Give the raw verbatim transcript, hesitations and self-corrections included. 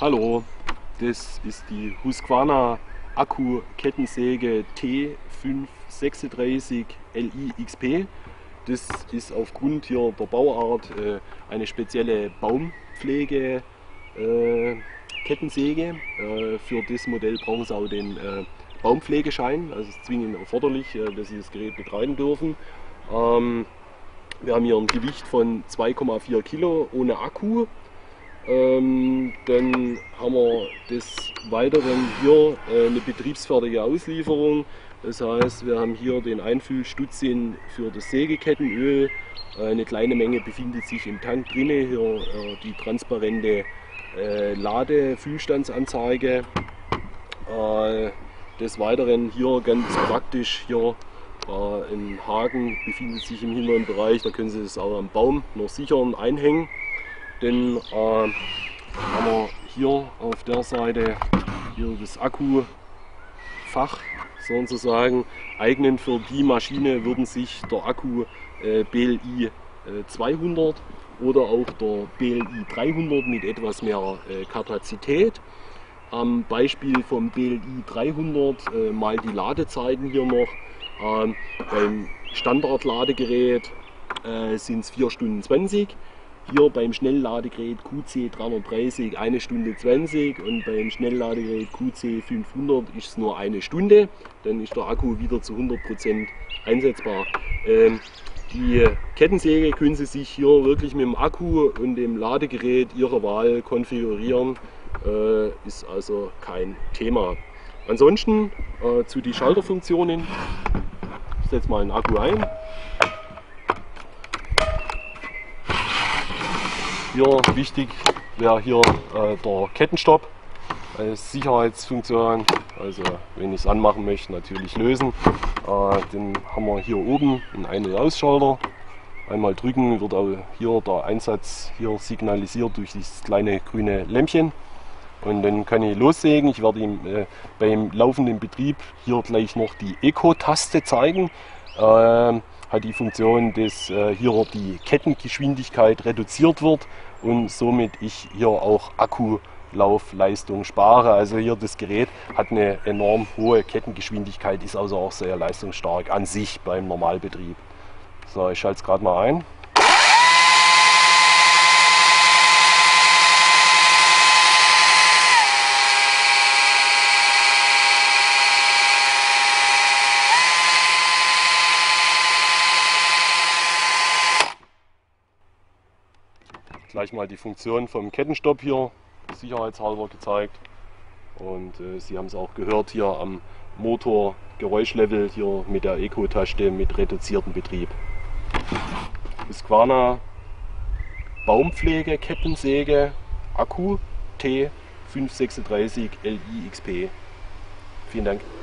Hallo, das ist die Husqvarna Akku Kettensäge T fünf sechsunddreißig L I X P. Das ist aufgrund hier der Bauart äh, eine spezielle Baumpflege äh, Kettensäge. Äh, für das Modell brauchen Sie auch den äh, Baumpflegeschein, also es ist zwingend erforderlich, äh, dass Sie das Gerät betreiben dürfen. Ähm, wir haben hier ein Gewicht von zwei Komma vier Kilo ohne Akku. Ähm, dann haben wir des Weiteren hier äh, eine betriebsfertige Auslieferung. Das heißt, wir haben hier den Einfüllstutzin für das Sägekettenöl. Äh, eine kleine Menge befindet sich im Tank drinne. Hier äh, die transparente äh, Ladefüllstandsanzeige. Äh, des Weiteren hier ganz praktisch hier äh, ein Haken befindet sich im hinteren Bereich. Da können Sie es auch am Baum noch sichern, einhängen. Dann äh, haben wir hier auf der Seite hier das Akkufach sozusagen. Eignend für die Maschine würden sich der Akku äh, B L I äh, zweihundert oder auch der B L I dreihundert mit etwas mehr äh, Kapazität. Am Beispiel vom B L I dreihundert äh, mal die Ladezeiten hier noch. Ähm, beim Standardladegerät äh, sind es vier Stunden zwanzig. Hier beim Schnellladegerät Q C dreihundertdreißig eine Stunde zwanzig und beim Schnellladegerät Q C fünfhundert ist es nur eine Stunde. Dann ist der Akku wieder zu hundert Prozent einsetzbar. Ähm, die Kettensäge können Sie sich hier wirklich mit dem Akku und dem Ladegerät Ihrer Wahl konfigurieren. Äh, ist also kein Thema. Ansonsten äh, zu den Schalterfunktionen. Ich setze mal den Akku ein. Hier wichtig wäre hier äh, der Kettenstopp als Sicherheitsfunktion. Also wenn ich es anmachen möchte, natürlich lösen. Äh, dann haben wir hier oben einen Ein- und Ausschalter. Einmal drücken wird auch hier der Einsatz hier signalisiert durch dieses kleine grüne Lämpchen. Und dann kann ich lossägen. Ich werde ihm äh, beim laufenden Betrieb hier gleich noch die Eco-Taste zeigen. Äh, hat die Funktion, dass äh, hier die Kettengeschwindigkeit reduziert wird und somit ich hier auch Akkulaufleistung spare. Also hier das Gerät hat eine enorm hohe Kettengeschwindigkeit, ist also auch sehr leistungsstark an sich beim Normalbetrieb. So, ich schalte es gerade mal ein. Gleich mal die Funktion vom Kettenstopp hier sicherheitshalber gezeigt. Und äh, Sie haben es auch gehört hier am Motor Geräuschlevel hier mit der Eco-Taste mit reduziertem Betrieb. Husqvarna Baumpflege Kettensäge Akku T fünf sechsunddreißig L I X P. Vielen Dank.